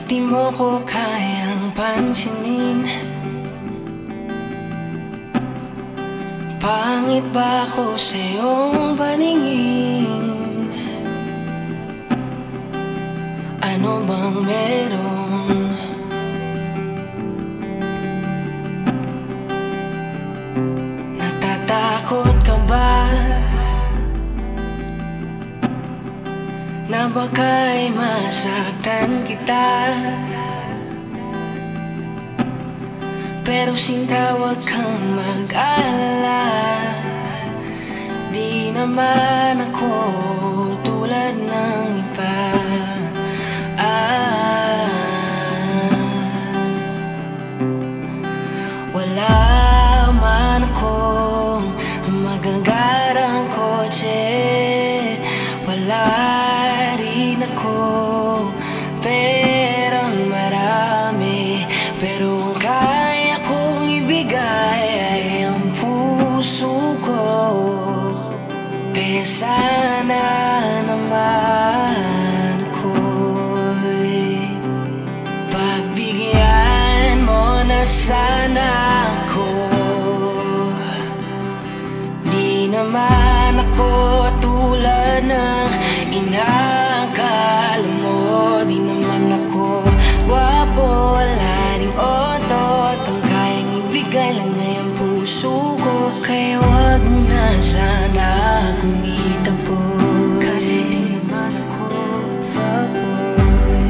di mo ko kayang pansinin. Pangit ba ako sa iyong paningin? Ano bang meron? Natatakot ka ba na baka'y masaktan kita? Pero sinta, huwag kang mag-alala. Di naman ako tulad ng iba. Wala man akong magagarang kotse, wala rin akong perang marami, pero ang kaya kong ibigay ay ang puso ko. Kaya sana naman ako'y pagbigyan mo na sana ako. Di naman ako tulad ng inakala mo. Di naman ako gwapo, wala ring otot. Ang kayang ibigay lang ay ang puso ko. Kaya wag mo na sana akong itapo, kasi di naman ako fuckboy.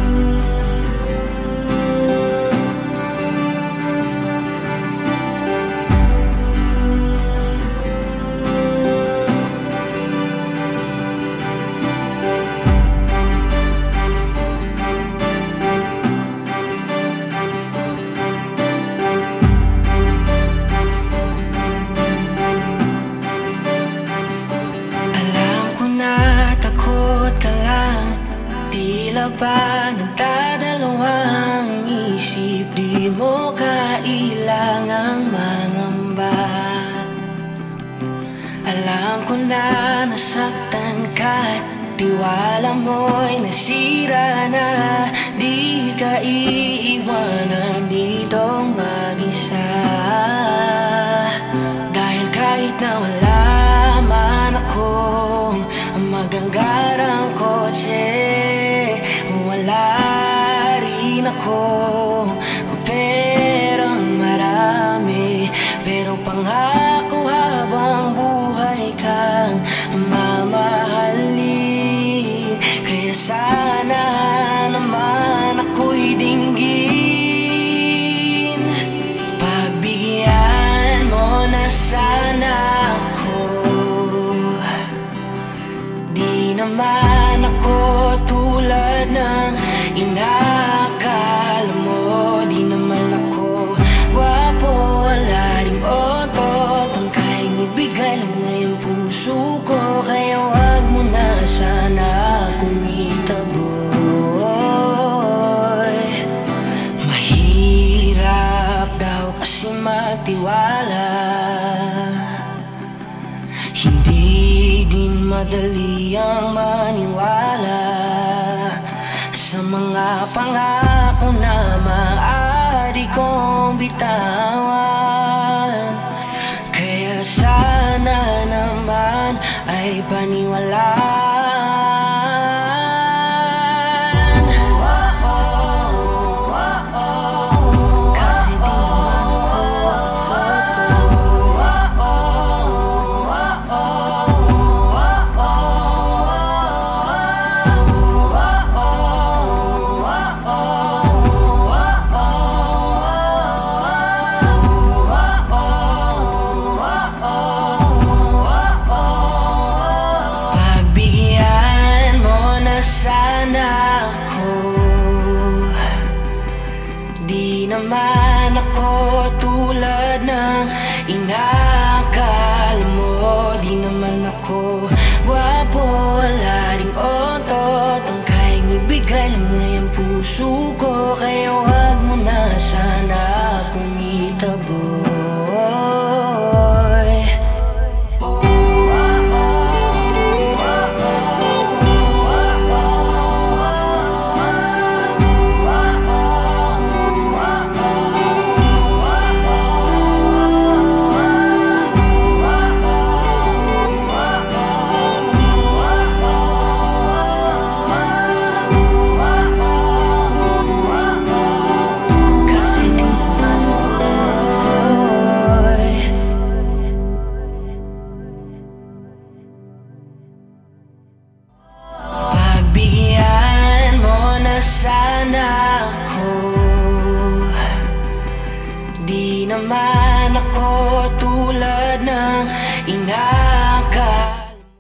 Tila ba nagdadalawang isip, di mo kailangang mangamba. Alam ko na nasaktan ka, tiwala mo'y nasira na. Di ka iiwanan dito mag-isa, dahil kahit na wala man akong maganggarang kotse, wala rin akong perang marami, pero pangako habang buhay kang mamahalin. Kaya sana naman ako'y dinggin, pagbigyan mo na sana ako. Di naman ako tulad ng inakala mo. Di naman ako gwapo, wala ring otot. Ang kayang ibigay lang ay ang puso ko. Kaya wag mo na sana akong itaboy. Mahirap daw kasi magtiwala, hindi din madali ang maniwala sa mga pangako na maaari kong bitawan. Kaya sana naman ay paniwalaan. Kasi di naman ako naman ako tulad ng inakala mo. Di naman ako gwapo, wala ring otot. Ang kayang ibigay lang ay ang puso ko. Kaya wag mo na sana akong itaboy. naman ako tulad ng inakal.